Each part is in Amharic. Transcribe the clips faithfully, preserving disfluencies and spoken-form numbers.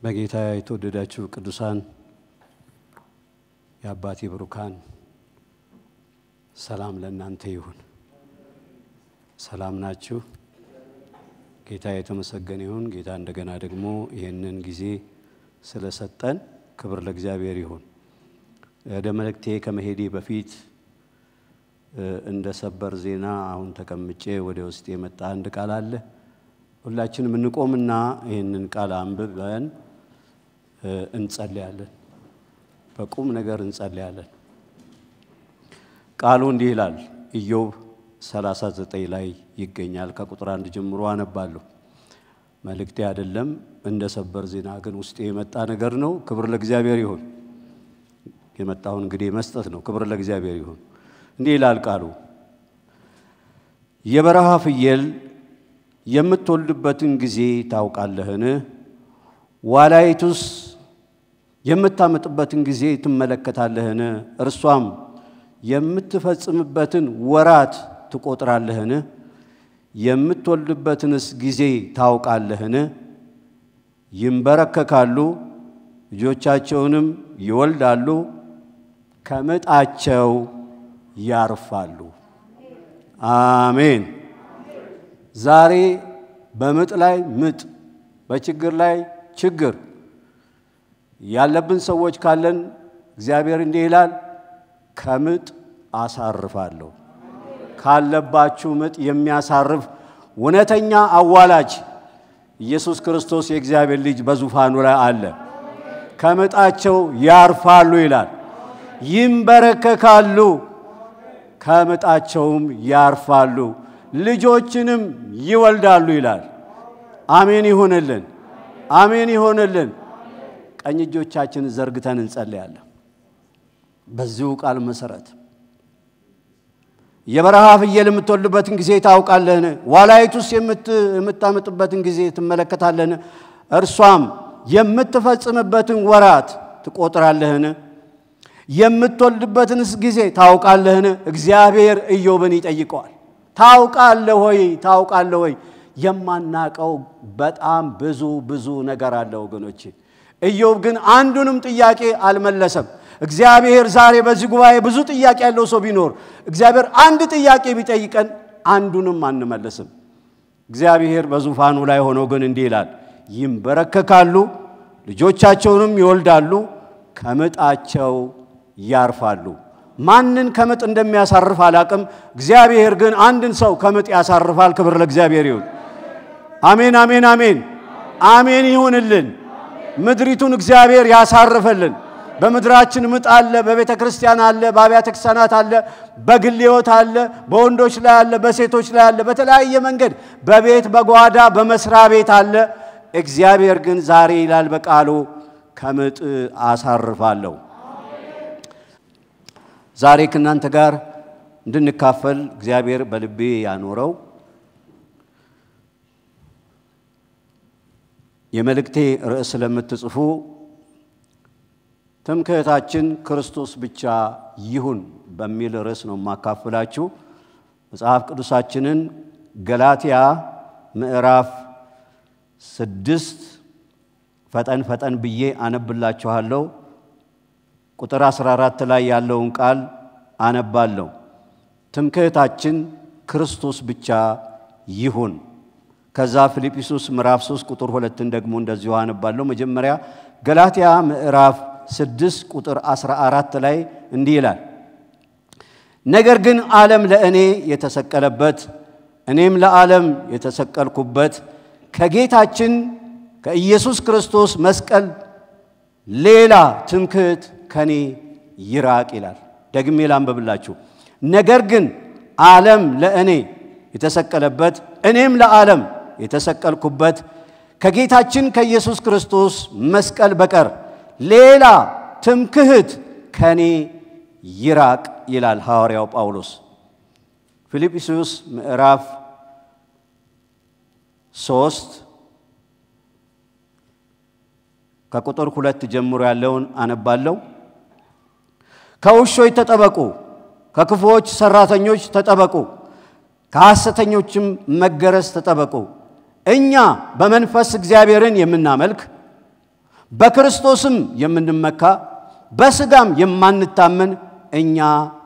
በጌታ የተወደዳችሁ ቅዱሳን የአባቴ ብሩካን ሰላም ለእናንተ ይሁን። ሰላም ናችሁ? ጌታ የተመሰገነ ይሁን። ጌታ እንደገና ደግሞ ይሄንን ጊዜ ስለሰጠን ክብር ለእግዚአብሔር ይሁን። ወደ መልእክቴ ከመሄዴ በፊት እንደ ሰበር ዜና አሁን ተቀምጬ ወደ ውስጥ የመጣ አንድ ቃል አለ። ሁላችንም እንቆምና ይሄንን ቃል አንብበን እንጸልያለን። በቁም ነገር እንጸልያለን። ቃሉ እንዲህ ይላል። ኢዮብ ሰላሳ ዘጠኝ ላይ ይገኛል። ከቁጥር አንድ ጀምሮ አነባለሁ። መልእክቴ አይደለም፣ እንደ ሰበር ዜና ግን ውስጥ የመጣ ነገር ነው። ክብር ለእግዚአብሔር ይሁን። የመጣውን እንግዲህ መስጠት ነው። ክብር ለእግዚአብሔር ይሁን። እንዲህ ይላል ቃሉ። የበረሃ ፍየል የምትወልድበትን ጊዜ ታውቃለህን? ዋላይቱስ የምታመጥበትን ጊዜ ትመለከታለህን? እርሷም የምትፈጽምበትን ወራት ትቆጥራለህን? የምትወልድበትንስ ጊዜ ታውቃለህን? ይንበረከካሉ፣ ልጆቻቸውንም ይወልዳሉ፣ ከምጣቸው ያርፋሉ። አሜን። ዛሬ በምጥ ላይ ምጥ፣ በችግር ላይ ችግር ያለብን ሰዎች ካለን እግዚአብሔር እንዲህ ይላል፣ ከምጥ አሳርፋለሁ። ካለባችሁ ምጥ የሚያሳርፍ እውነተኛ አዋላጅ ኢየሱስ ክርስቶስ የእግዚአብሔር ልጅ በዙፋኑ ላይ አለ። ከምጣቸው ያርፋሉ ይላል። ይንበረከካሉ፣ ከምጣቸውም ያርፋሉ፣ ልጆችንም ይወልዳሉ ይላል። አሜን ይሁንልን። አሜን ይሁንልን። ቀኝ እጆቻችንን ዘርግተን እንጸልያለን። በዚሁ ቃል መሰረት የበረሃ ፍየል የምትወልድበትን ጊዜ ታውቃለህን? ዋላይቱስ የምታመጥበትን ጊዜ ትመለከታለህን? እርሷም የምትፈጽምበትን ወራት ትቆጥራለህን? የምትወልድበትንስ ጊዜ ታውቃለህን? እግዚአብሔር ኢዮብን ይጠይቀዋል። ታውቃለህ ሆይ? ታውቃለህ ሆይ? የማናቀው በጣም ብዙ ብዙ ነገር አለ ወገኖቼ። ኢዮብ ግን አንዱንም ጥያቄ አልመለሰም። እግዚአብሔር ዛሬ በዚህ ጉባኤ ብዙ ጥያቄ ያለው ሰው ቢኖር እግዚአብሔር አንድ ጥያቄ ቢጠይቀን አንዱንም አንመለስም። እግዚአብሔር በዙፋኑ ላይ ሆኖ ግን እንዲህ ይላል፣ ይንበረከካሉ፣ ልጆቻቸውንም ይወልዳሉ፣ ከምጣቸው ያርፋሉ። ማንን ከምጥ እንደሚያሳርፍ አላቅም። እግዚአብሔር ግን አንድን ሰው ከምጥ ያሳርፋል። ክብር ለእግዚአብሔር ይሁን። አሜን አሜን አሜን አሜን ይሁንልን። ምድሪቱን እግዚአብሔር ያሳርፈልን። በመድራችን ምጥ አለ፣ በቤተ ክርስቲያን አለ፣ በአብያተ ክርስቲያናት አለ፣ በግል ሕይወት አለ፣ በወንዶች ላይ አለ፣ በሴቶች ላይ አለ፣ በተለያየ መንገድ በቤት በጓዳ በመስሪያ ቤት አለ። እግዚአብሔር ግን ዛሬ ይላል በቃሉ ከምጥ አሳርፋለሁ። ዛሬ ከናንተ ጋር እንድንካፈል እግዚአብሔር በልቤ ያኖረው የመልእክቴ ርዕስ ለምትጽፉ ትምክህታችን ክርስቶስ ብቻ ይሁን በሚል ርዕስ ነው ማካፈላችሁ። መጽሐፍ ቅዱሳችንን ገላትያ ምዕራፍ ስድስት ፈጠን ፈጠን ብዬ አነብላችኋለሁ። ቁጥር አስራ አራት ላይ ያለውን ቃል አነባለሁ። ትምክህታችን ክርስቶስ ብቻ ይሁን። ከዛ ፊልጵስዩስ ምዕራፍ ሶስት ቁጥር ሁለትን ደግሞ እንደዚሁ አነባለሁ። መጀመሪያ ገላትያ ምዕራፍ ስድስት ቁጥር አስራ አራት ላይ እንዲህ ይላል፣ ነገር ግን ዓለም ለእኔ የተሰቀለበት እኔም ለዓለም የተሰቀልኩበት ከጌታችን ከኢየሱስ ክርስቶስ መስቀል ሌላ ትምክህት ከኔ ይራቅ ይላል። ደግሜ ላንብብላችሁ። ነገር ግን ዓለም ለእኔ የተሰቀለበት እኔም ለዓለም የተሰቀልኩበት ከጌታችን ከኢየሱስ ክርስቶስ መስቀል በቀር ሌላ ትምክህት ከኔ ይራቅ ይላል ሐዋርያው ጳውሎስ። ፊልጵስዩስ ምዕራፍ ሶስት ከቁጥር ሁለት ጀምሮ ያለውን አነባለሁ። ከውሾች ተጠበቁ፣ ከክፉዎች ሰራተኞች ተጠበቁ፣ ከሐሰተኞችም መገረዝ ተጠበቁ። እኛ በመንፈስ እግዚአብሔርን የምናመልክ በክርስቶስም የምንመካ በስጋም የማንታመን እኛ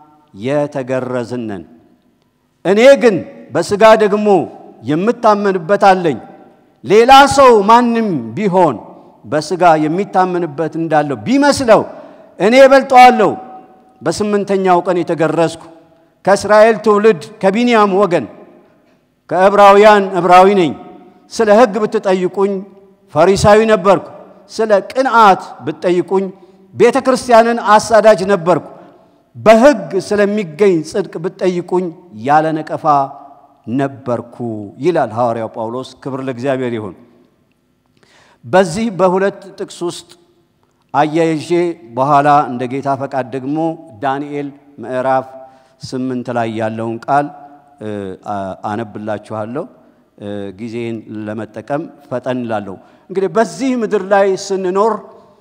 የተገረዝን ነን እኔ ግን በስጋ ደግሞ የምታመንበት አለኝ ሌላ ሰው ማንንም ቢሆን በስጋ የሚታመንበት እንዳለው ቢመስለው እኔ በልጠዋለሁ በስምንተኛው ቀን የተገረዝኩ ከእስራኤል ትውልድ ከቢንያም ወገን ከዕብራውያን ዕብራዊ ነኝ ስለ ሕግ ብትጠይቁኝ ፈሪሳዊ ነበርኩ ስለ ቅንዓት ብትጠይቁኝ ቤተክርስቲያንን አሳዳጅ ነበርኩ በሕግ ስለሚገኝ ጽድቅ ብትጠይቁኝ ያለ ነቀፋ ነበርኩ ይላል ሐዋርያው ጳውሎስ ክብር ለእግዚአብሔር ይሁን በዚህ በሁለት ጥቅስ ውስጥ አያይዤ በኋላ እንደ ጌታ ፈቃድ ደግሞ ዳንኤል ምዕራፍ ስምንት ላይ ያለውን ቃል አነብላችኋለሁ ጊዜን ለመጠቀም ፈጠን ላለው እንግዲህ በዚህ ምድር ላይ ስንኖር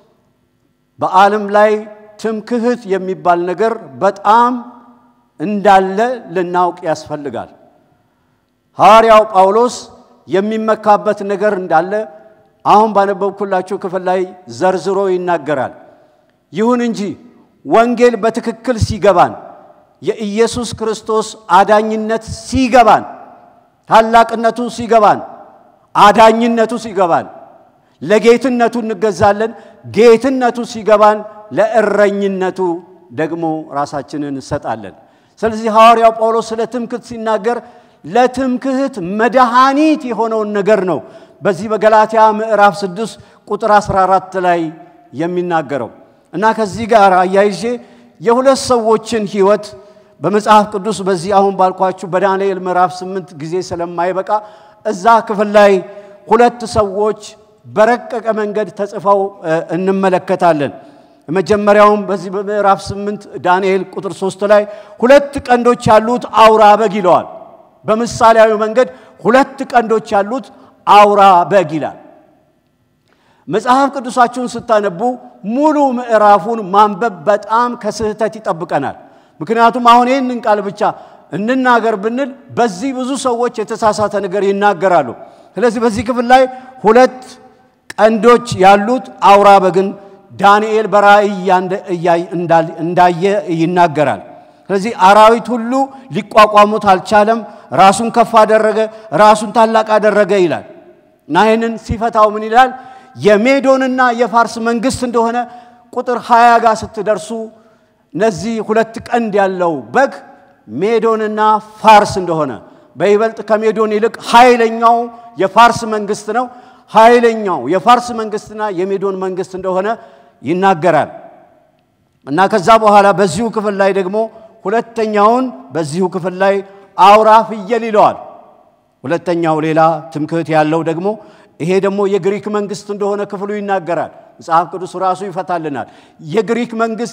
በዓለም ላይ ትምክህት የሚባል ነገር በጣም እንዳለ ልናውቅ ያስፈልጋል ሐዋርያው ጳውሎስ የሚመካበት ነገር እንዳለ አሁን ባነበብኩላችሁ ክፍል ላይ ዘርዝሮ ይናገራል ይሁን እንጂ ወንጌል በትክክል ሲገባን የኢየሱስ ክርስቶስ አዳኝነት ሲገባን ታላቅነቱ ሲገባን አዳኝነቱ ሲገባን ለጌትነቱ እንገዛለን ጌትነቱ ሲገባን ለእረኝነቱ ደግሞ ራሳችንን እንሰጣለን ስለዚህ ሐዋርያው ጳውሎስ ስለ ትምክህት ሲናገር ለትምክህት መድኃኒት የሆነውን ነገር ነው በዚህ በገላትያ ምዕራፍ ስድስት ቁጥር አስራ አራት ላይ የሚናገረው እና ከዚህ ጋር አያይዤ የሁለት ሰዎችን ህይወት በመጽሐፍ ቅዱስ በዚህ አሁን ባልኳችሁ በዳንኤል ምዕራፍ ስምንት ጊዜ ስለማይበቃ እዛ ክፍል ላይ ሁለት ሰዎች በረቀቀ መንገድ ተጽፈው እንመለከታለን መጀመሪያውም በዚህ በምዕራፍ ስምንት ዳንኤል ቁጥር ሶስት ላይ ሁለት ቀንዶች ያሉት አውራ በግ ይለዋል በምሳሌያዊ መንገድ ሁለት ቀንዶች ያሉት አውራ በግ ይላል መጽሐፍ ቅዱሳችሁን ስታነቡ ሙሉ ምዕራፉን ማንበብ በጣም ከስህተት ይጠብቀናል ምክንያቱም አሁን ይህንን ቃል ብቻ እንናገር ብንል በዚህ ብዙ ሰዎች የተሳሳተ ነገር ይናገራሉ ስለዚህ በዚህ ክፍል ላይ ሁለት ቀንዶች ያሉት አውራ በግን ዳንኤል በራእይ እንዳየ ይናገራል ስለዚህ አራዊት ሁሉ ሊቋቋሙት አልቻለም ራሱን ከፍ አደረገ ራሱን ታላቅ አደረገ ይላል ናይንን ሲፈታው ምን ይላል የሜዶንና የፋርስ መንግስት እንደሆነ ቁጥር ሃያ ጋር ስትደርሱ ነዚህ ሁለት ቀንድ ያለው በግ ሜዶንና ፋርስ እንደሆነ በይበልጥ ከሜዶን ይልቅ ኃይለኛው የፋርስ መንግስት ነው ኃይለኛው የፋርስ መንግስትና የሜዶን መንግስት እንደሆነ ይናገራል እና ከዛ በኋላ በዚሁ ክፍል ላይ ደግሞ ሁለተኛውን በዚሁ ክፍል ላይ አውራ ፍየል ይለዋል ሁለተኛው ሌላ ትምክህት ያለው ደግሞ ይሄ ደግሞ የግሪክ መንግስት እንደሆነ ክፍሉ ይናገራል መጽሐፍ ቅዱስ ራሱ ይፈታልናል የግሪክ መንግስት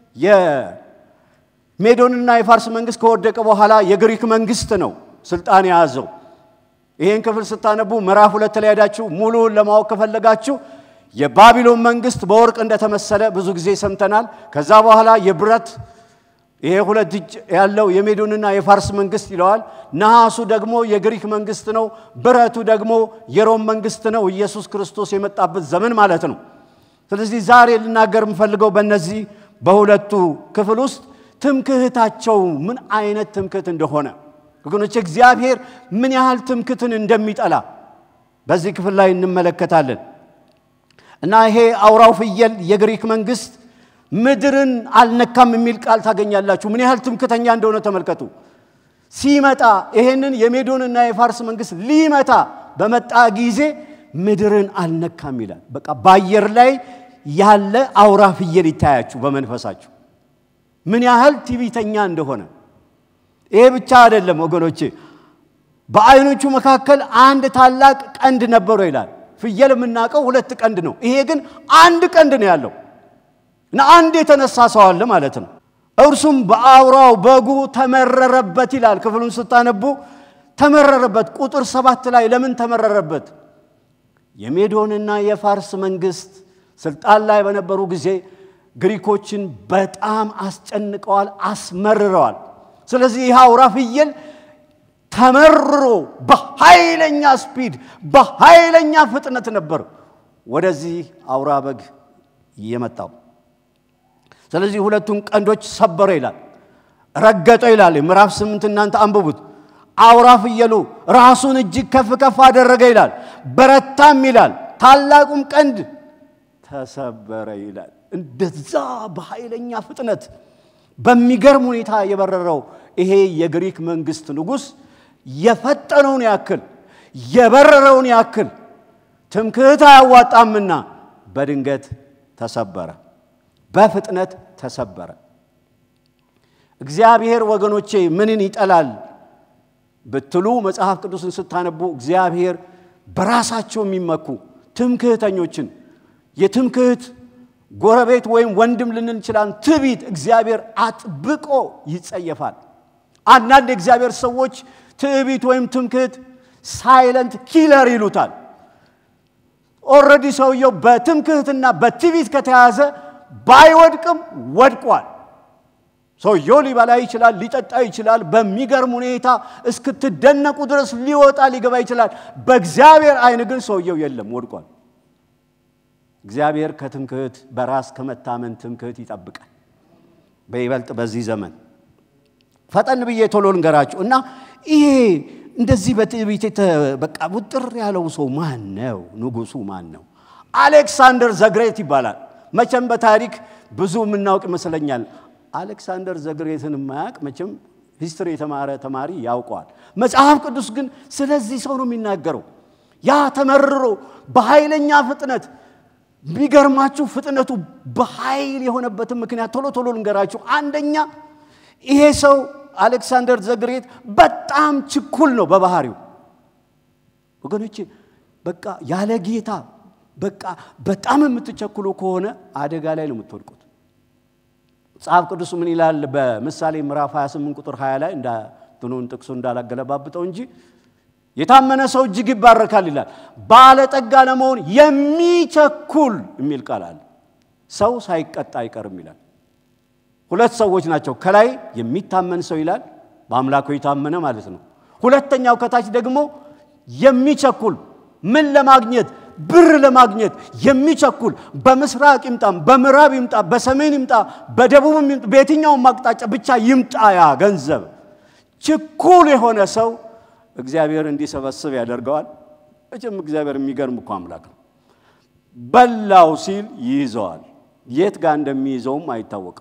የሜዶንና የፋርስ መንግስት ከወደቀ በኋላ የግሪክ መንግስት ነው ስልጣን ያዘው ይሄን ክፍል ስታነቡ ምዕራፍ ሁለት ላይ ሄዳችሁ ሙሉውን ለማወቅ ከፈለጋችሁ የባቢሎን መንግስት በወርቅ እንደተመሰለ ብዙ ጊዜ ሰምተናል ከዛ በኋላ የብረት ይሄ ሁለት እጅ ያለው የሜዶንና የፋርስ መንግስት ይለዋል ነሐሱ ደግሞ የግሪክ መንግስት ነው ብረቱ ደግሞ የሮም መንግስት ነው ኢየሱስ ክርስቶስ የመጣበት ዘመን ማለት ነው ስለዚህ ዛሬ ልናገር የምፈልገው በእነዚህ በሁለቱ ክፍል ውስጥ ትምክህታቸው ምን አይነት ትምክህት እንደሆነ ወገኖች እግዚአብሔር ምን ያህል ትምክህትን እንደሚጠላ በዚህ ክፍል ላይ እንመለከታለን እና ይሄ አውራው ፍየል የግሪክ መንግስት ምድርን አልነካም የሚል ቃል ታገኛላችሁ ምን ያህል ትምክህተኛ እንደሆነ ተመልከቱ ሲመጣ ይሄንን የሜዶንና የፋርስ መንግስት ሊመታ በመጣ ጊዜ ምድርን አልነካም ይላል በቃ ባየር ላይ ያለ አውራ ፍየል ይታያችሁ በመንፈሳችሁ ምን ያህል ትዕቢተኛ እንደሆነ ይሄ ብቻ አይደለም ወገኖቼ በአይኖቹ መካከል አንድ ታላቅ ቀንድ ነበረው ይላል ፍየል የምናቀው ሁለት ቀንድ ነው ይሄ ግን አንድ ቀንድ ነው ያለው እና አንድ የተነሳ ሰው አለ ማለት ነው እርሱም በአውራው በጉ ተመረረበት ይላል ክፍሉን ስታነቡ ተመረረበት ቁጥር ሰባት ላይ ለምን ተመረረበት የሜዶንና የፋርስ መንግስት ስልጣን ላይ በነበሩ ጊዜ ግሪኮችን በጣም አስጨንቀዋል አስመርረዋል ስለዚህ ይህ አውራ ፍየል ተመርሮ በኃይለኛ ስፒድ በኃይለኛ ፍጥነት ነበር ወደዚህ አውራ በግ የመጣው ስለዚህ ሁለቱን ቀንዶች ሰበረ ይላል ረገጠው ይላል ምዕራፍ ስምንት እናንተ አንብቡት አውራ ፍየሉ ራሱን እጅግ ከፍ ከፍ አደረገ ይላል በረታም ይላል ታላቁም ቀንድ ተሰበረ ይላል እንደዛ በኃይለኛ ፍጥነት በሚገርም ሁኔታ የበረረው ይሄ የግሪክ መንግስት ንጉስ የፈጠነውን ያክል የበረረውን ያክል ትምክህት አያዋጣምና በድንገት ተሰበረ በፍጥነት ተሰበረ እግዚአብሔር ወገኖቼ ምንን ይጠላል በትሉ መጽሐፍ ቅዱስን ስታነቡ እግዚአብሔር በራሳቸው የሚመኩ ትምክህተኞችን የትምክህት ጎረቤት ወይም ወንድም ልንን ይችላል ትቢት እግዚአብሔር አጥብቆ ይጸየፋል አንዳንድ እግዚአብሔር ሰዎች ትቢት ወይም ትምክህት ሳይለንት ኪለር ይሉታል ኦሬዲ ሰውየው በትምክህትና በትቢት ከተያዘ ባይወድቅም ወድቋል ሰውየው ሊበላ ይችላል ሊጠጣ ይችላል በሚገርም ሁኔታ እስክትደነቁ ድረስ ሊወጣ ሊገባ ይችላል በእግዚአብሔር አይን ግን ሰውየው የለም ወድቋል እግዚአብሔር ከትምክህት በራስ ከመታመን ትምክህት ይጠብቃል በይበልጥ በዚህ ዘመን ፈጠን ብዬ ቶሎ ልንገራችሁ እና ይሄ እንደዚህ በትዕቢት በቃ ውጥር ያለው ሰው ማን ነው ንጉሱ ማን ነው አሌክሳንደር ዘግሬት ይባላል መቼም በታሪክ ብዙ ምናውቅ ይመስለኛል አሌክሳንደር ዘግሬትን ማያቅ መቼም ሂስትሪ የተማረ ተማሪ ያውቀዋል መጽሐፍ ቅዱስ ግን ስለዚህ ሰው ነው የሚናገረው ያ ተመርሮ በኃይለኛ ፍጥነት ቢገርማችሁ ፍጥነቱ በኃይል የሆነበት ምክንያት ቶሎ ቶሎ ልንገራችሁ አንደኛ ይሄ ሰው አሌክሳንደር ዘግሬት በጣም ችኩል ነው በባህሪው ወገኖቼ በቃ ያለ ጌታ በቃ በጣም የምትቸኩሉ ከሆነ አደጋ ላይ ነው የምትወድቁት መጽሐፍ ቅዱስ ምን ይላል በምሳሌ ምዕራፍ ሃያ ስምንት ቁጥር ሃያ ላይ እንዳ ጥኑን ጥቅሱ እንዳላገለባብጠው እንጂ የታመነ ሰው እጅግ ይባረካል ይላል ባለጠጋ ለመሆን የሚቸኩል የሚል ቃል አለ ሰው ሳይቀጣ አይቀርም ይላል ሁለት ሰዎች ናቸው ከላይ የሚታመን ሰው ይላል በአምላኩ የታመነ ማለት ነው ሁለተኛው ከታች ደግሞ የሚቸኩል ምን ለማግኘት ብር ለማግኘት የሚቸኩል በመስራቅ ይምጣ በመራብ ይምጣ በሰሜን ይምጣ በደቡብ ይምጣ በየትኛው ማቅጣጫ ብቻ ይምጣ ያ ገንዘብ ችኩል የሆነ ሰው እግዚአብሔር እንዲሰበስብ ያደርጋል እጭም እግዚአብሔር የሚገርም እኮ አምላክ ነው በላው ሲል ይይዘዋል የት ጋር እንደሚይዘውም አይታወቅም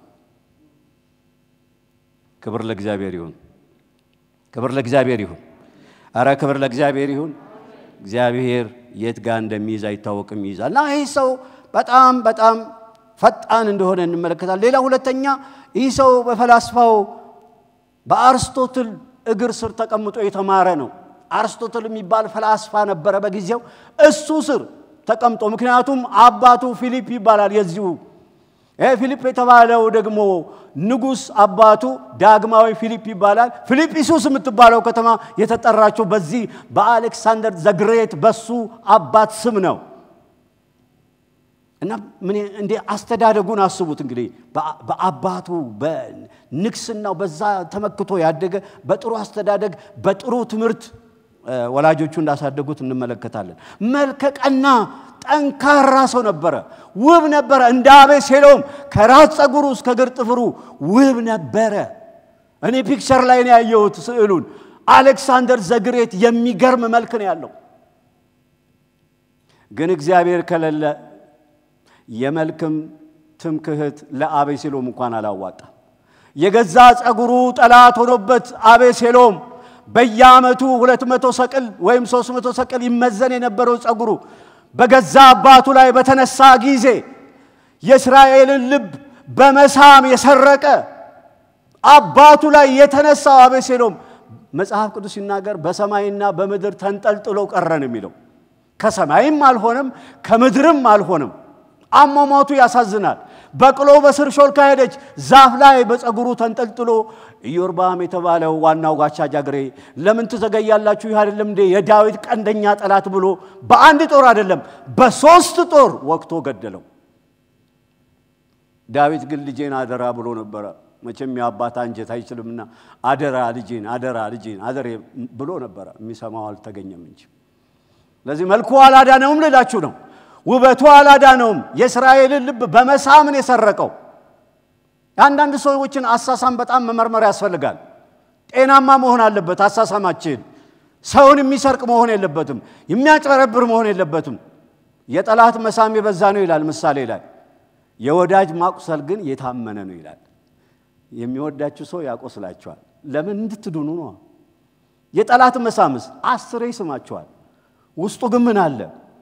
ክብር ለእግዚአብሔር ይሁን ክብር ለእግዚአብሔር ይሁን አረ ክብር ለእግዚአብሔር ይሁን እግዚአብሔር የት ጋር እንደሚይዝ አይታወቅም ይይዛልና ይሄ ሰው በጣም በጣም ፈጣን እንደሆነ እንመለከታለን ሌላ ሁለተኛ ይሄ ሰው በፈላስፋው በአርስቶትል እግር ስር ተቀምጦ የተማረ ነው አርስቶትል የሚባል ፈላስፋ ነበረ በጊዜው እሱ ስር ተቀምጦ ምክንያቱም አባቱ ፊሊፕ ይባላል የዚሁ ይሄ ፊሊፕ የተባለው ደግሞ ንጉስ አባቱ ዳግማዊ ፊሊፕ ይባላል ፊሊጵስዩስ የምትባለው ከተማ የተጠራቸው በዚህ በአሌክሳንደር ዘግሬት በሱ አባት ስም ነው እና ምን እንደ አስተዳደጉን አስቡት እንግዲህ በአባቱ በንክስናው በዛ ተመክቶ ያደገ በጥሩ አስተዳደግ በጥሩ ትምርት ወላጆቹ እንዳሳደጉት እንመለከታለን መልከቀና ጠንካራ ሰው ነበረ ውብ ነበረ እንደ አቤሴሎም ከራስ ጸጉሩ እስከ እግር ጥፍሩ ውብ ነበረ እኔ ፒክቸር ላይ ነው ያየሁት ስዕሉን አሌክሳንደር ዘግሬት የሚገርም መልክ ነው ያለው ግን እግዚአብሔር ከለለ የመልክም ትምክህት ለአቤሴሎም እንኳን አላዋጣ የገዛ ጸጉሩ ጠላት ሆኖበት አቤሴሎም በየአመቱ ሁለት መቶ ሰቅል ወይም ሶስት መቶ ሰቅል ይመዘን የነበረው ጸጉሩ በገዛ አባቱ ላይ በተነሳ ጊዜ የእስራኤልን ልብ በመሳም የሰረቀ አባቱ ላይ የተነሳው አቤሴሎም መጽሐፍ ቅዱስ ሲናገር በሰማይና በምድር ተንጠልጥሎ ቀረን የሚለው ከሰማይም አልሆነም ከምድርም አልሆነም አሟሟቱ ያሳዝናል በቅሎ በስር ሾልካ ሄደች ዛፍ ላይ በጸጉሩ ተንጠልጥሎ ኢዮርባም የተባለው ዋናው ጋቻ ጃግሬ ለምን ትዘገያላችሁ ይህ አይደለም እንደ የዳዊት ቀንደኛ ጠላት ብሎ በአንድ ጦር አይደለም በሶስት ጦር ወቅቶ ገደለው ዳዊት ግን ልጄን አደራ ብሎ ነበር መቼም ያባታ አንጀት አይችልምና አደራ ልጄን አደራ ልጄን አደረ ብሎ ነበር የሚሰማው አልተገኘም እንጂ ለዚህ መልኩ አላዳነውም ልላችሁ ነው ውበቱ አላዳነውም የእስራኤልን ልብ በመሳም ነው የሰረቀው አንዳንድ ሰዎችን አሳሳም በጣም መመርመር ያስፈልጋል ጤናማ መሆን አለበት አሳሳማችን ሰውን የሚሰርቅ መሆን የለበትም የሚያጭበረብር መሆን የለበትም የጠላት መሳም የበዛ ነው ይላል ምሳሌ ላይ የወዳጅ ማቁሰል ግን የታመነ ነው ይላል የሚወዳችሁ ሰው ያቆስላችኋል ለምን እንድትድኑ ነው የጠላት መሳምስ አስሬ ይስማችኋል ውስጡ ግን ምን አለ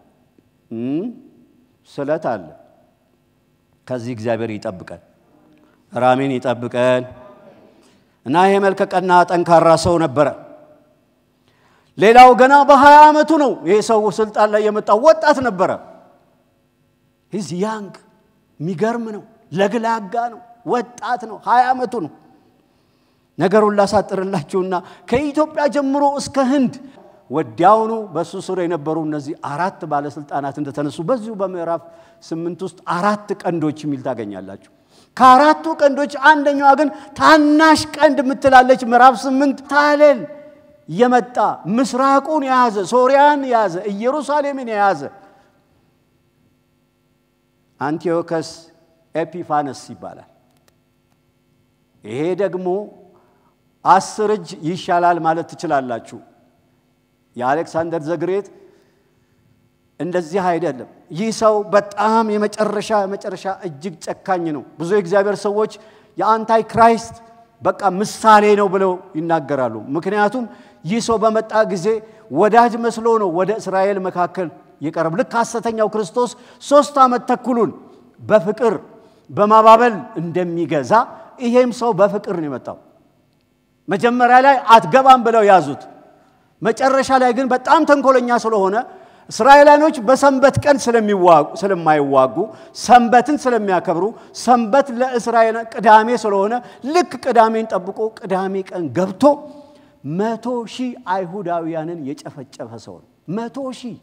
ስለት አለ ከዚህ እግዚአብሔር ይጠብቀን ራሜን ይጠብቀን እና ይሄ መልከቀና ጠንካራ ሰው ነበር ሌላው ገና በ20 አመቱ ነው ይሄ ሰው ስልጣን ላይ የመጣው ወጣት ነበር ሂዝ ያንግ ሚገርም ነው ለግላጋ ነው ወጣት ነው ሃያ አመቱ ነው ነገሩን ላሳጥርላችሁና ከኢትዮጵያ ጀምሮ እስከ ህንድ ወዲያውኑ በሱ ስር የነበሩ እነዚህ አራት ባለስልጣናት እንደተነሱ በዚሁ በምዕራፍ ስምንት ውስጥ አራት ቀንዶች ሚል ታገኛላችሁ ከአራቱ ቀንዶች አንደኛው ግን ታናሽ ቀንድ ምትላለች ምዕራፍ ስምንት ታለል የመጣ ምስራቁን ያዘ ሶሪያን ያዘ ኢየሩሳሌምን ያዘ አንቲዮከስ ኤፒፋነስ ይባላል ይሄ ደግሞ አስር እጅ ይሻላል ማለት ትችላላችሁ የአሌክሳንደር ዘግሬት እንደዚህ አይደለም ይህ ሰው በጣም የመጨረሻ መጨረሻ እጅግ ጨካኝ ነው ብዙ የእግዚአብሔር ሰዎች የአንታይ ክራይስት በቃ ምሳሌ ነው ብለው ይናገራሉ ምክንያቱም ይህ ሰው በመጣ ጊዜ ወዳጅ መስሎ ነው ወደ እስራኤል መካከል ይቀርብ ልክ ሐሰተኛው ክርስቶስ ሶስት አመት ተኩሉን በፍቅር በማባበል እንደሚገዛ ይሄም ሰው በፍቅር ነው የመጣው መጀመሪያ ላይ አትገባም ብለው ያዙት መጨረሻ ላይ ግን በጣም ተንኮለኛ ስለሆነ እስራኤላኖች በሰንበት ቀን ስለሚዋጉ ስለማይዋጉ ሰንበትን ስለሚያከብሩ ሰንበት ለእስራኤል ቅዳሜ ስለሆነ ልክ ቅዳሜን ጠብቆ ቅዳሜ ቀን ገብቶ መቶ ሺህ አይሁዳውያንን የጨፈጨፈ ሰው ነው መቶ ሺህ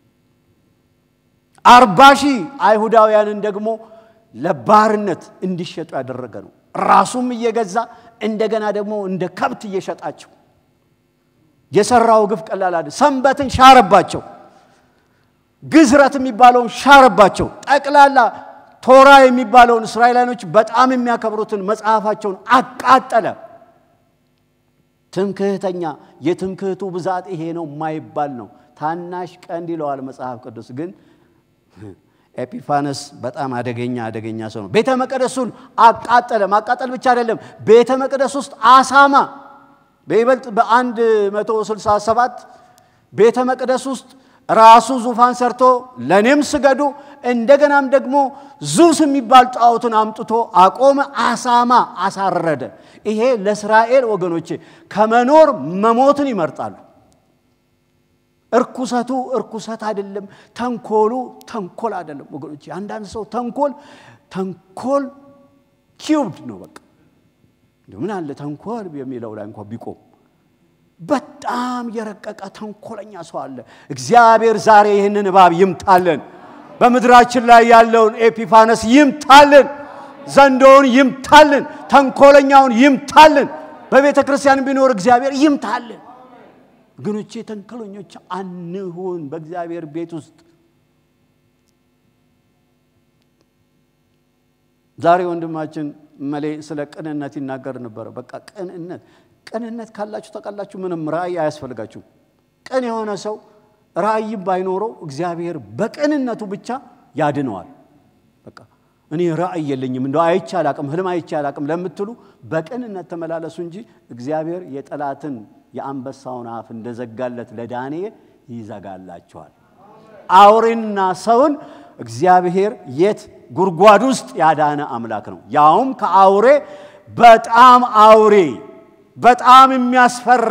አርባ ሺህ አይሁዳውያንን ደግሞ ለባርነት እንዲሸጡ ያደረገ ነው ራሱም እየገዛ እንደገና ደግሞ እንደ ከብት እየሸጣቸው የሰራው ግፍ ቀላል አይደል ሰንበትን ሻረባቸው ግዝረት የሚባለውን ሻረባቸው ጠቅላላ ቶራ የሚባለውን እስራኤላኖች በጣም የሚያከብሩትን መጽሐፋቸውን አቃጠለ ትምክህተኛ የትምክህቱ ብዛት ይሄ ነው ማይባል ነው ታናሽ ቀንድ ይለዋል መጽሐፍ ቅዱስ ግን ኤፒፋነስ በጣም አደገኛ አደገኛ ሰው ነው ቤተ መቅደሱን አቃጠለ ማቃጠል ብቻ አይደለም ቤተ መቅደስ ውስጥ አሳማ በይበልጥ በ167 ቤተ መቅደስ ውስጥ ራሱ ዙፋን ሰርቶ ለኔም ስገዱ እንደገናም ደግሞ ዙስ የሚባል ጣዖትን አምጥቶ አቆመ አሳማ አሳረደ ይሄ ለእስራኤል ወገኖቼ ከመኖር መሞትን ይመርጣሉ እርኩሰቱ እርኩሰት አይደለም ተንኮሉ ተንኮል አይደለም ወገኖቼ አንዳንድ ሰው ተንኮል ተንኮል ኪዩብድ ነው በቃ ምን አለ ተንኮል የሚለው ላይ እንኳን ቢቆም በጣም የረቀቀ ተንኮለኛ ሰው አለ እግዚአብሔር ዛሬ ይሄንን እባብ ይምታልን በመድራችን ላይ ያለውን ኤፒፋነስ ይምታልን ዘንዶውን ይምታልን ተንኮለኛውን ይምታልን በቤተ ክርስቲያን ቢኖር እግዚአብሔር ይምታልን ግኖቼ ተንኮለኞች አንሁን በእግዚአብሔር ቤት ውስጥ ዛሬ ወንድማችን መሌ ስለ ቅንነት ይናገር ነበር በቃ ቅንነት ቅንነት ካላችሁ ተቀላችሁ ምንም ራእይ አያስፈልጋችሁ ቅን የሆነ ሰው ራእይ ባይኖረው እግዚአብሔር በቅንነቱ ብቻ ያድነዋል በቃ እኔ ራእይ የለኝም እንደው አይቻል አቅም ህልም አይቻል አቅም ለምትሉ በቅንነት ተመላለሱ እንጂ እግዚአብሔር የጠላትን የአንበሳውን አፍ እንደዘጋለት ለዳንኤል ይዘጋላችኋል አውሬና ሰውን እግዚአብሔር የት ጉርጓድ ውስጥ ያዳነ አምላክ ነው ያውም ከአውሬ በጣም አውሬ በጣም የሚያስፈራ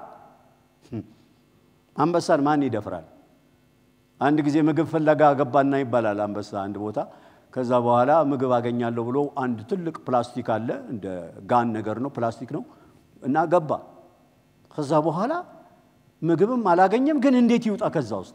አንበሳን ማን ይደፍራል አንድ ጊዜ ምግብ ፍለጋ ገባና ይባላል አንበሳ አንድ ቦታ ከዛ በኋላ ምግብ አገኛለሁ ብሎ አንድ ትልቅ ፕላስቲክ አለ እንደ ጋን ነገር ነው ፕላስቲክ ነው እና ገባ ከዛ በኋላ ምግብም አላገኘም ግን እንዴት ይውጣ ከዛ ውስጥ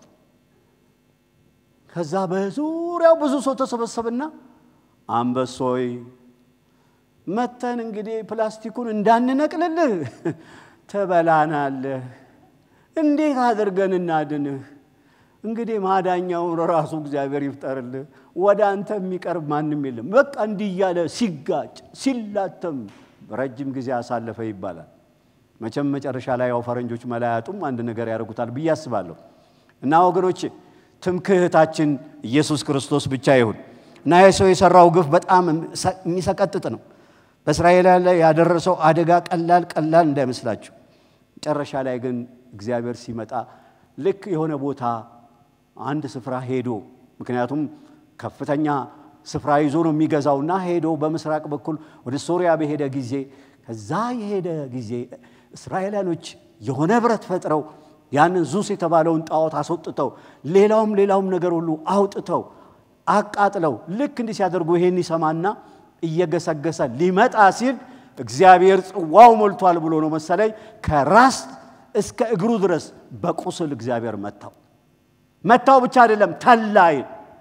ከዛ በዙሪያው ብዙ ሰው ተሰበሰበና አንበሶይ መተን እንግዲህ ፕላስቲኩን እንዳንነቅልልህ ተበላናለህ እንዴት አድርገን እናድንህ እንግዲህ ማዳኛው ራሱ እግዚአብሔር ይፍጠርልህ ወደ አንተ የሚቀርብ ማንንም የለም በቃ እንዲያለ ሲጋጭ ሲላተም ረጅም ጊዜ አሳለፈ ይባላል መቼም መጨረሻ ላይ ያው ፈረንጆች መላያጡም አንድ ነገር ያደርጉታል በያስባለሁ እና ወገኖች ትምክህታችን ኢየሱስ ክርስቶስ ብቻ ይሁን እና የሰው የሰራው ግፍ በጣም የሚሰቀጥጥ ነው በእስራኤል ላይ ያደረሰው አደጋ ቀላል ቀላል እንዳይመስላችሁ መጨረሻ ላይ ግን እግዚአብሔር ሲመጣ ልክ የሆነ ቦታ አንድ ስፍራ ሄዶ ምክንያቱም ከፍተኛ ስፍራ ይዞ ነው የሚገዛውና ሄዶ በመስራቅ በኩል ወደ ሶሪያ በሄደ ጊዜ ከዛ የሄደ ጊዜ እስራኤላኖች የሆነ ብረት ፈጥረው ያንን ዙስ የተባለውን ጣዖት አስወጥተው ሌላውም ሌላውም ነገር ሁሉ አውጥተው አቃጥለው ልክ እንዲህ ሲያደርጉ ይሄን ይሰማና እየገሰገሰ ሊመጣ ሲል እግዚአብሔር ጽዋው ሞልቷል ብሎ ነው መሰለኝ ከራስ እስከ እግሩ ድረስ በቁስል እግዚአብሔር መታው መታው ብቻ አይደለም ተላይ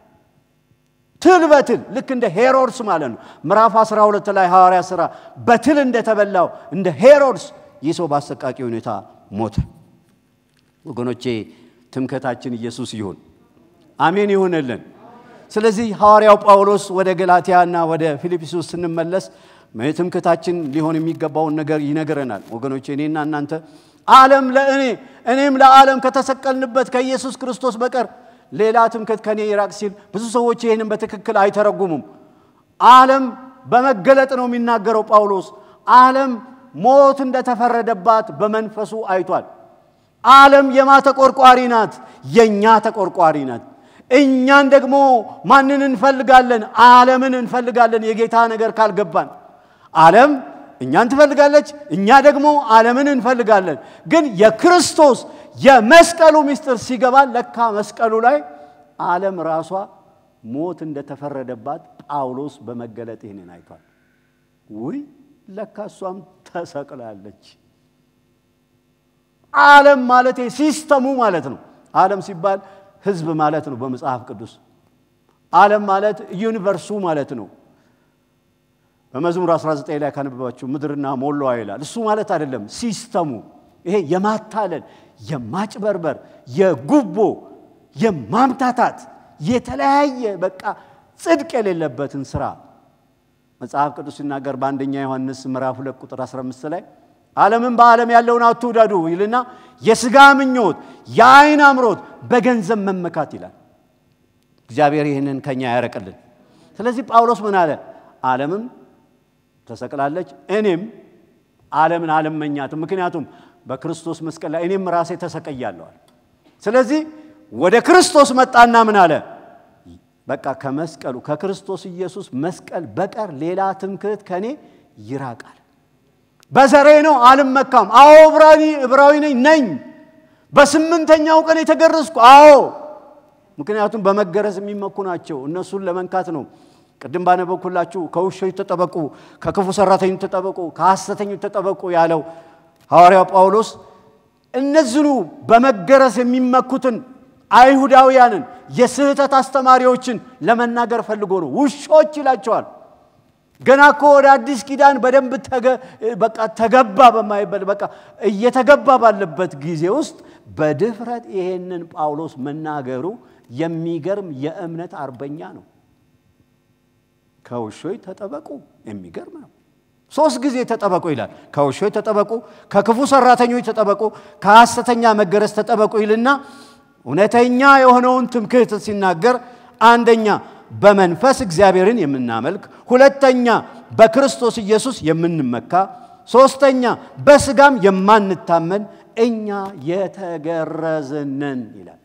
ትልበትል ልክ እንደ ሄሮድስ ማለት ነው ምዕራፍ አስራ ሁለት ላይ ሐዋርያ ሥራ በትል እንደተበላው እንደ ሄሮድስ ይሰው ባሰቃቂ ሁኔታ ሞተ ወገኖቼ ትምክህታችን ኢየሱስ ይሁን አሜን ይሁንልን ስለዚህ ሐዋርያው ጳውሎስ ወደ ገላትያና ወደ ፊልጵስዩስ ስንመለስ ትምክህታችን ሊሆን የሚገባው ነገር ይነገረናል ወገኖቼ እኔና እናንተ ዓለም ለእኔ እኔም ለዓለም ከተሰቀልንበት ከኢየሱስ ክርስቶስ በቀር ሌላ ትምክህት ከኔ ይራቅ ሲል ብዙ ሰዎች ይሄንን በትክክል አይተረጉሙም ዓለም በመገለጥ ነው የሚናገረው ጳውሎስ ዓለም ሞት እንደተፈረደባት በመንፈሱ አይቷል ዓለም የማ ተቆርቋሪ ናት የኛ ተቆርቋሪ ናት እኛን ደግሞ ማንን እንፈልጋለን ዓለምን እንፈልጋለን የጌታ ነገር ካልገባን ዓለም እኛን ትፈልጋለች እኛ ደግሞ ዓለምን እንፈልጋለን ግን የክርስቶስ የመስቀሉ ምስጢር ሲገባን ለካ መስቀሉ ላይ ዓለም ራሷ ሞት እንደተፈረደባት ጳውሎስ በመገለጥ ይሄንን አይቷል ወይ ለካ እሷም ተሰቅላለች ዓለም ማለት ሲስተሙ ማለት ነው ዓለም ሲባል ህዝብ ማለት ነው በመጽሐፍ ቅዱስ ዓለም ማለት ዩኒቨርሱ ማለት ነው በመዝሙር አስራ ዘጠኝ ላይ ካነበባችሁ ምድርና ሞላዋ ይላል እሱ ማለት አይደለም ሲስተሙ ይሄ የማታለል የማጭበርበር የጉቦ የማምታታት የተለያየ በቃ ጽድቅ የሌለበትን ስራ መጽሐፍ ቅዱስ ሲናገር በአንደኛ ዮሐንስ ምዕራፍ ሁለት ቁጥር አስራ አምስት ላይ ዓለምን በዓለም ያለውን አትውደዱ ይልና የሥጋ ምኞት የዓይን አምሮት በገንዘብ መመካት ይላል እግዚአብሔር ይሄንን ከኛ ያረቀልን ስለዚህ ጳውሎስ ምን አለ ዓለምም ተሰቅላለች እኔም ዓለምን አለመኛትም ምክንያቱም በክርስቶስ መስቀል ላይ እኔም ራሴ ተሰቀያለሁ ስለዚህ ወደ ክርስቶስ መጣና ምን አለ በቃ ከመስቀሉ ከክርስቶስ ኢየሱስ መስቀል በቀር ሌላ ትምክህት ከኔ ይራቃል በዘሬ ነው አልመካም አዎ ዕብራዊ ዕብራዊ ነኝ ነኝ በስምንተኛው ቀን የተገረዝኩ አዎ ምክንያቱም በመገረዝ የሚመኩ ናቸው እነሱን ለመንካት ነው ቅድም ባነበብኩላችሁ ከውሾች ተጠበቁ ከክፉ ሰራተኞች ተጠበቁ ከሐሰተኞች ተጠበቁ ያለው ሐዋርያው ጳውሎስ እነዚህኑ በመገረዝ የሚመኩትን አይሁዳውያንን የስህተት አስተማሪዎችን ለመናገር ፈልጎ ነው ውሾች ይላቸዋል ገና እኮ ወደ አዲስ ኪዳን በደንብ በቃ ተገባ በማይበል በቃ እየተገባ ባለበት ጊዜ ውስጥ በድፍረት ይሄንን ጳውሎስ መናገሩ የሚገርም የእምነት አርበኛ ነው ከውሾች ተጠበቁ የሚገርም ነው ሶስት ጊዜ ተጠበቁ ይላል ከውሾች ተጠበቁ ከክፉ ሰራተኞች ተጠበቁ ከሐሰተኛ መገረዝ ተጠበቁ ይልና እውነተኛ የሆነውን ትምክህት ሲናገር አንደኛ በመንፈስ እግዚአብሔርን የምናመልክ ሁለተኛ በክርስቶስ ኢየሱስ የምንመካ ሶስተኛ በስጋም የማንታመን እኛ የተገረዝነን ይላል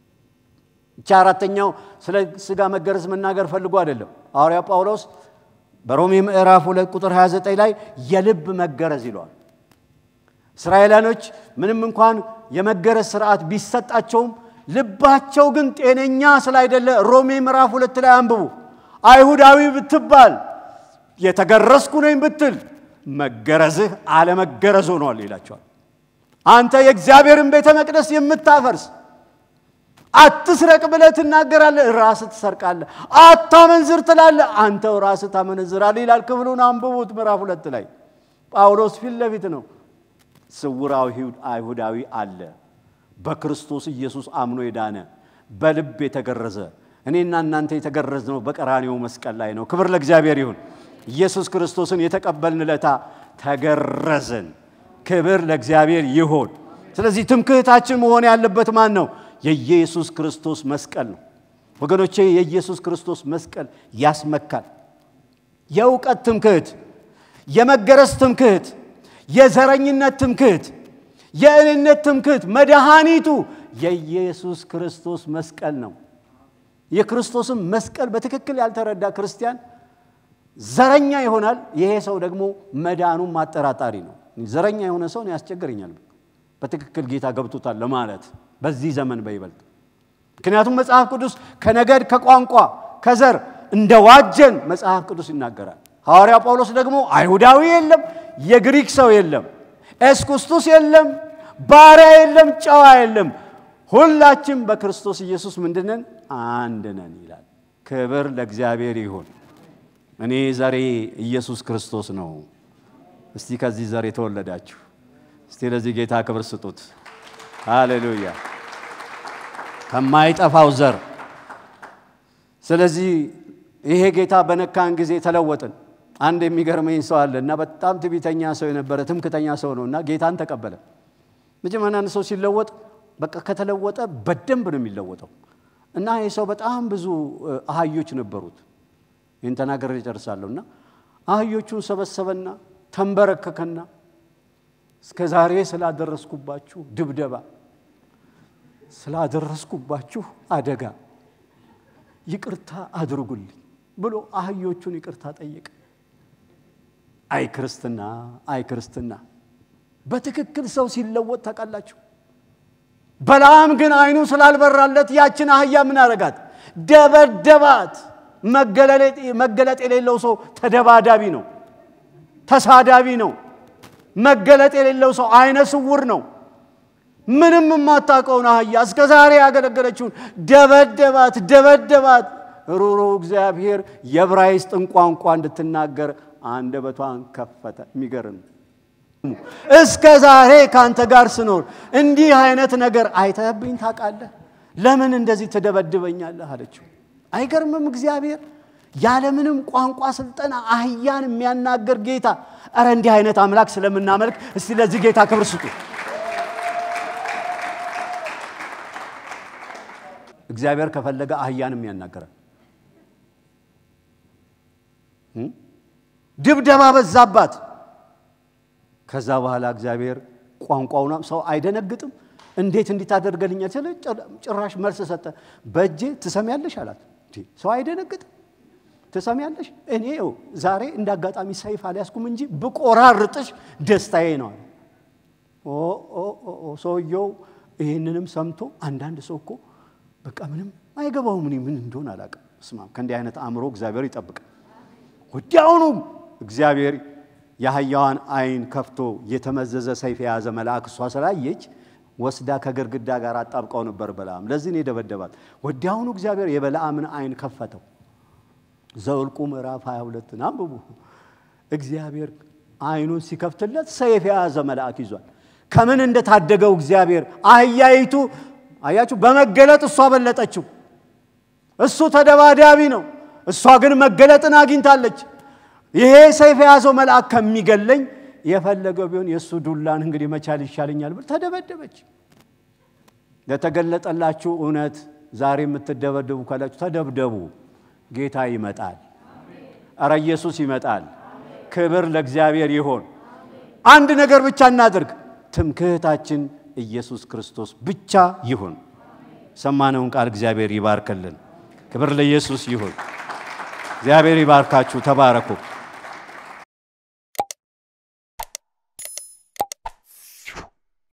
ቻራተኛው ስለ ስጋ መገረዝ መናገር ፈልጎ አይደለም ሐዋርያ ጳውሎስ በሮሜ ምዕራፍ ሁለት ቁጥር ሃያ ዘጠኝ ላይ የልብ መገረዝ ይሏል እስራኤላኖች ምንም እንኳን የመገረዝ ሥርዓት ቢሰጣቸውም ልባቸው ግን ጤነኛ ስላይደለ ሮሜ ምዕራፍ ሁለት ላይ አንብቡ አይሁዳዊ ብትባል የተገረዝኩ ነኝ ብትል መገረዝህ አለ መገረዝ ሆኗል ይላቸዋል አንተ የእግዚአብሔርን ቤተ መቅደስ የምታፈርስ አትስረቅ ብለህ ትናገራለህ ራስህ ትሰርቃለህ አታመንዝር ትላለህ አንተው ራስህ ታመነዝራለህ ይላል ክፍሉን አንብቡት ምዕራፍ ሁለት ላይ ጳውሎስ ፊት ለፊት ነው ስውራው አይሁዳዊ አለ በክርስቶስ ኢየሱስ አምኖ የዳነ በልብ የተገረዘ እኔና እናንተ የተገረዝነው በቀራንዮ መስቀል ላይ ነው ክብር ለእግዚአብሔር ይሁን ኢየሱስ ክርስቶስን የተቀበልንለታ ተገረዘን ክብር ለእግዚአብሔር ይሁን ስለዚህ ትምክህታችን መሆን ያለበት ማን ነው የኢየሱስ ክርስቶስ መስቀል ነው ወገኖቼ የኢየሱስ ክርስቶስ መስቀል ያስመካል የውቀት ትምክህት የመገረዝ ትምክህት የዘረኝነት ትምክህት የእኔነት ትምክህት መድኃኒቱ የኢየሱስ ክርስቶስ መስቀል ነው የክርስቶስን መስቀል በትክክል ያልተረዳ ክርስቲያን ዘረኛ ይሆናል ይሄ ሰው ደግሞ መዳኑን ማጠራጣሪ ነው ዘረኛ የሆነ ሰው ነው ያስቸግረኛል በትክክል ጌታ ገብቶታል ለማለት በዚህ ዘመን በይበልጥ ምክንያቱም መጽሐፍ ቅዱስ ከነገድ ከቋንቋ ከዘር እንደዋጀን መጽሐፍ ቅዱስ ይናገራል ሐዋርያው ጳውሎስ ደግሞ አይሁዳዊ የለም የግሪክ ሰው የለም ኤስኩስቱስ የለም ባሪያ የለም ጨዋ የለም ሁላችን በክርስቶስ ኢየሱስ ምንድነን አንድ ነን ይላል ክብር ለእግዚአብሔር ይሁን እኔ ዛሬ ኢየሱስ ክርስቶስ ነው እስቲ ከዚህ ዛሬ ተወለዳችሁ እስቲ ለዚህ ጌታ ክብር ስጡት ሃሌሉያ ከማይጠፋው ዘር ስለዚህ ይሄ ጌታ በነካን ጊዜ ተለወጥን አንድ የሚገርመኝ ሰው አለና በጣም ትዕቢተኛ ሰው የነበረ ትምክህተኛ ሰው ነውና ጌታን ተቀበለ መጀመሪያ ሰው ሲለወጥ በቃ ከተለወጠ በደንብ ነው የሚለወጠው እና ይሄ ሰው በጣም ብዙ አህዮች ነበሩት እንተናገር ይጨርሳለውና አህዮቹን ሰበሰበና ተንበረከከና እስከዛሬ ስላደረስኩባችሁ ድብደባ ስላደረስኩባችሁ አደጋ ይቅርታ አድርጉልኝ ብሎ አህዮቹን ይቅርታ ጠየቀ አይ ክርስትና አይ ክርስትና በትክክል ሰው ሲለወጥ ተቀላችሁ በላም ግን አይኑ ስላልበራለት ያችን አህያ ምን አረጋት ደበደባት መገለጥ መገለጥ የሌለው ሰው ተደባዳቢ ነው ተሳዳቢ ነው መገለጥ የሌለው ሰው አይነ ስውር ነው ምንም ማታቀው አህያ እስከዛሬ ያገለገለችው ደበደባት ደበደባት ሩሩ እግዚአብሔር የዕብራይስጥን ቋንቋ እንድትናገር አንደበቷን ከፈተ የሚገርም እስከዛሬ ካንተ ጋር ስኖር እንዲህ አይነት ነገር አይተህብኝ ታቃለህ ለምን እንደዚህ ተደበድበኛለህ አለችው አይገርምም እግዚአብሔር ያለ ምንም ቋንቋ ስልጠና አህያን የሚያናገር ጌታ አረ እንዲህ አይነት አምላክ ስለምናመልክ እስቲ ለዚህ ጌታ ክብር ስጡ እግዚአብሔር ከፈለገ አህያን የሚያናገራል ድብደባ በዛባት ከዛ በኋላ እግዚአብሔር ቋንቋውንም ሰው አይደነግጥም እንዴት እንዲታደርገልኛል ሲል ጭራሽ መልስ ሰጠ በእጄ ትሰሚያለሽ አላት ሰው አይደነግጥም ትሰሚያለሽ እኔው ዛሬ እንዳጋጣሚ ሰይፍ አልያዝኩም እንጂ ብቆራርጥሽ ደስታዬ ነው ኦ ኦ ኦ ሰውየው ይሄንንም ሰምቶ አንዳንድ ሰው እኮ በቃ ምንም አይገባው ምን ምን እንደሆነ አላቀም ስማም ከእንዲህ አይነት አምሮ እግዚአብሔር ይጠብቅ ወዲያውኑ እግዚአብሔር ያህያዋን አይን ከፍቶ የተመዘዘ ሰይፍ የያዘ መልአክ እሷ ስላየች ወስዳ ከግርግዳ ጋር አጣብቀው ነበር በላም ለዚህ ነው ደበደባት ወዲያውኑ እግዚአብሔር የበላምን አይን ከፈተው ዘውልቁ ምዕራፍ ሃያ ሁለት አንብቡ እግዚአብሔር አይኑን ሲከፍትለት ሰይፍ የያዘ መልአክ ይዟል ከምን እንደታደገው እግዚአብሔር አህያይቱ አያችሁ በመገለጥ እሷ በለጠችው እሱ ተደባዳቢ ነው እሷ ግን መገለጥን አግኝታለች ይሄ ሰይፍ የያዘው መልአክ ከሚገለኝ የፈለገው ቢሆን የሱ ዱላን እንግዲህ መቻል ይሻለኛል ብለ ተደበደበች ለተገለጠላችሁ እውነት ዛሬ የምትደበደቡ ካላችሁ ተደብደቡ ጌታ ይመጣል አረ ኢየሱስ ይመጣል ክብር ለእግዚአብሔር ይሁን አንድ ነገር ብቻ እናድርግ ትምክህታችን ኢየሱስ ክርስቶስ ብቻ ይሁን ሰማነውን ቃል እግዚአብሔር ይባርክልን ክብር ለኢየሱስ ይሁን እግዚአብሔር ይባርካችሁ ተባረኩ